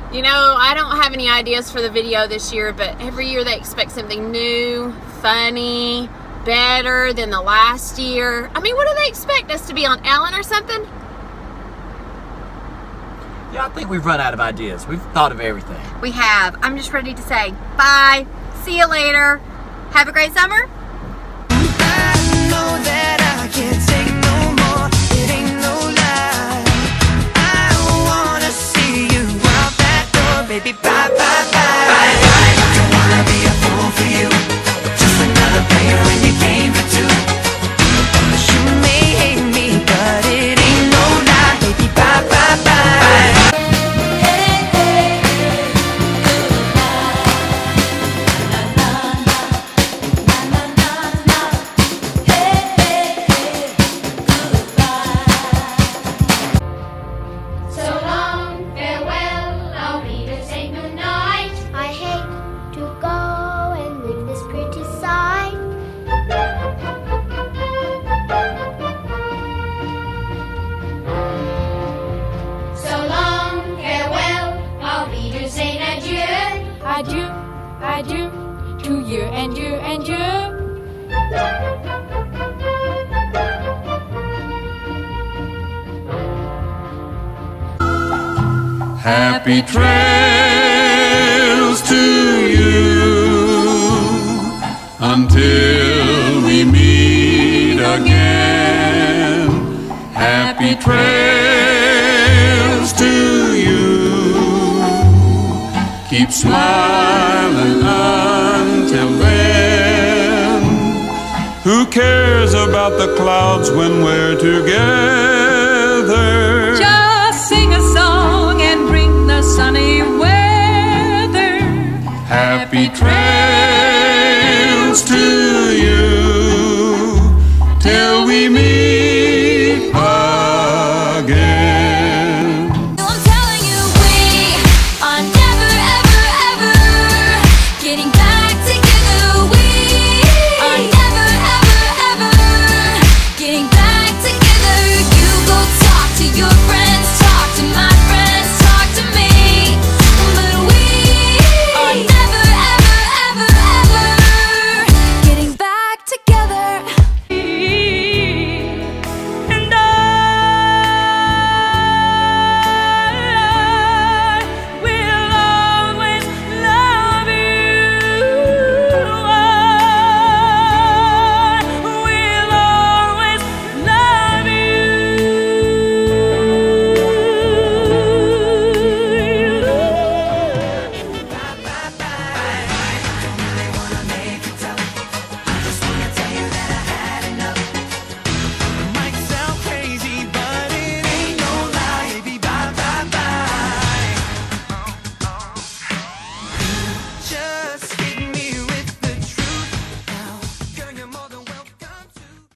You know, I don't have any ideas for the video this year, but every year they expect something new, funny, better than the last year. I mean, what do they expect us to be on, Ellen or something? Yeah, I think we've run out of ideas. We've thought of everything. We have. I'm just ready to say bye. See you later. Have a great summer. I know that I can't take no more. It ain't no lie. I wanna see you out that door, baby. Bye, bye, bye. Bye, bye. Don't wanna be a fool for you. Just another player when you came for two. You may hate me, but it ain't no lie, baby. Bye, bye, bye. Adieu to you and you and you. Happy trails to you until we meet again. Happy trails to you. Keep smiling until then. Who cares about the clouds when we're together? Just sing a song and bring the sunny weather. Happy trails to